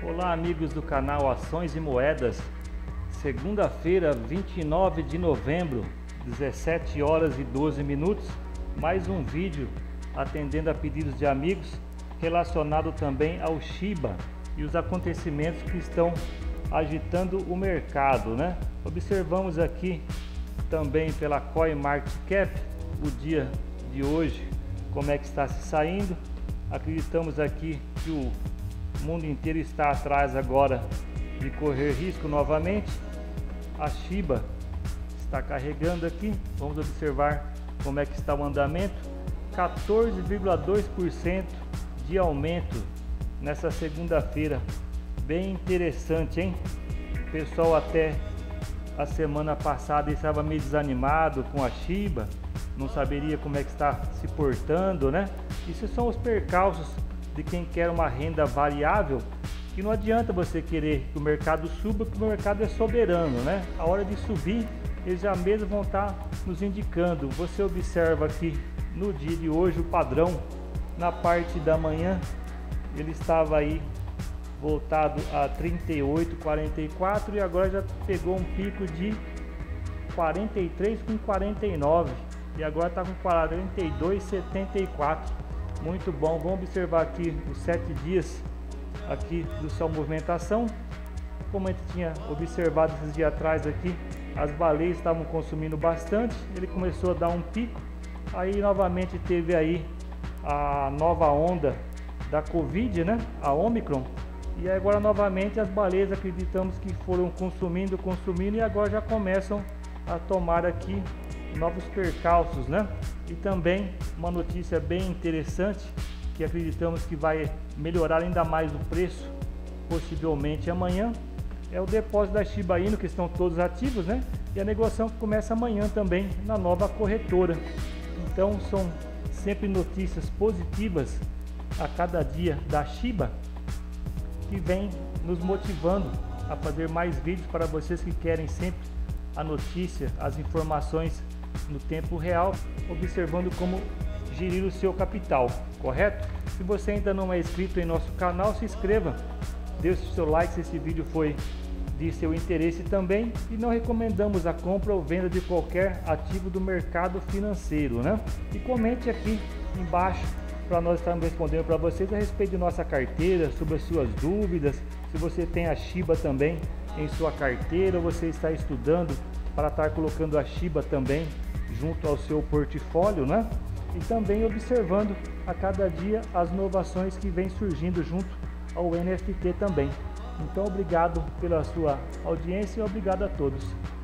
Olá amigos do canal Ações e Moedas, segunda-feira 29 de novembro, 17 horas e 12 minutos, mais um vídeo atendendo a pedidos de amigos relacionado também ao Shiba e os acontecimentos que estão agitando o mercado, né? Observamos aqui também pela CoinMarketCap o dia de hoje, como é que está se saindo. Acreditamos aqui que o mundo inteiro está atrás agora de correr risco novamente. A Shiba está carregando aqui, vamos observar como é que está o andamento. 14,2% de aumento nessa segunda-feira, bem interessante, hein? O pessoal até a semana passada estava meio desanimado com a Shiba, não saberia como é que está se portando, né? Isso são os percalços de quem quer uma renda variável, que não adianta você querer que o mercado suba, porque o mercado é soberano, né? A hora de subir, eles já mesmo vão estar nos indicando. Você observa aqui no dia de hoje o padrão, na parte da manhã, ele estava aí voltado a 38,44 e agora já pegou um pico de 43,49 e agora está com 42,74. Muito bom. Vamos observar aqui os 7 dias aqui do sua movimentação. Como a gente tinha observado esses dias atrás aqui, as baleias estavam consumindo bastante, ele começou a dar um pico, aí novamente teve aí a nova onda da Covid, né? A Omicron. E agora novamente as baleias acreditamos que foram consumindo e agora já começam a tomar aqui novos percalços, né? E também uma notícia bem interessante que acreditamos que vai melhorar ainda mais o preço, possivelmente amanhã, é o depósito da Shiba Inu, que estão todos ativos, né? E a negociação que começa amanhã também na nova corretora. Então são sempre notícias positivas a cada dia da Shiba, que vem nos motivando a fazer mais vídeos para vocês que querem sempre a notícia, as informações no tempo real, observando como gerir o seu capital, correto? Se você ainda não é inscrito em nosso canal, se inscreva, deixe o seu like se esse vídeo foi de seu interesse também, e não recomendamos a compra ou venda de qualquer ativo do mercado financeiro, né? E comente aqui embaixo para nós estarmos respondendo para vocês a respeito de nossa carteira, sobre as suas dúvidas, se você tem a Shiba também em sua carteira, ou você está estudando para estar colocando a Shiba também junto ao seu portfólio, né? E também observando a cada dia as inovações que vem surgindo junto ao NFT também. Então, obrigado pela sua audiência e obrigado a todos.